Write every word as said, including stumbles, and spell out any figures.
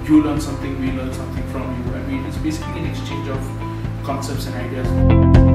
you learn something, we learn something from you. I mean, it's basically an exchange of concepts and ideas.